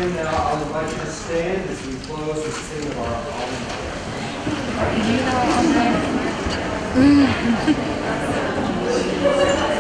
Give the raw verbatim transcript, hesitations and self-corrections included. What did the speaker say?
time now, I'll invite you to stand as we close the sing of our Alma Mater. Did you know all that?